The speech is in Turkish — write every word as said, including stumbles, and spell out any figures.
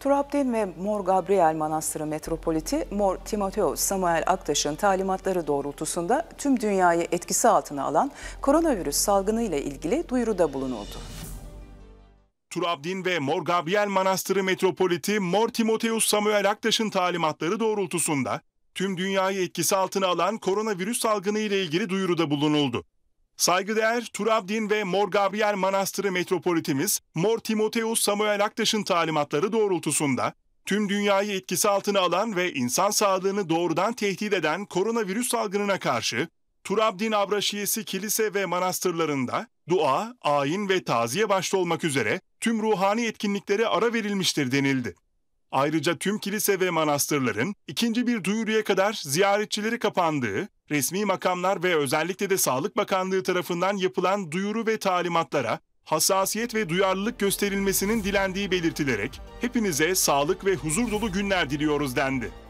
Turabdin ve Mor Gabriel Manastırı Metropoliti Mor Timoteos Samuel Aktaş'ın talimatları doğrultusunda tüm dünyayı etkisi altına alan koronavirüs salgını ile ilgili duyuruda bulunuldu. Turabdin ve Mor Gabriel Manastırı Metropoliti Mor Timoteos Samuel Aktaş'ın talimatları doğrultusunda tüm dünyayı etkisi altına alan koronavirüs salgını ile ilgili duyuruda bulunuldu. Saygıdeğer Turabdin ve Mor Gabriel Manastırı Metropolitimiz Mor Timoteos Samuel Aktaş'ın talimatları doğrultusunda tüm dünyayı etkisi altına alan ve insan sağlığını doğrudan tehdit eden koronavirüs salgınına karşı Turabdin Abraşiyesi kilise ve manastırlarında dua, ayin ve taziye başta olmak üzere tüm ruhani etkinliklere ara verilmiştir denildi. Ayrıca tüm kilise ve manastırların ikinci bir duyuruya kadar ziyaretçileri kapandığı, resmi makamlar ve özellikle de Sağlık Bakanlığı tarafından yapılan duyuru ve talimatlara hassasiyet ve duyarlılık gösterilmesinin dilendiği belirtilerek hepinize sağlık ve huzur dolu günler diliyoruz dendi.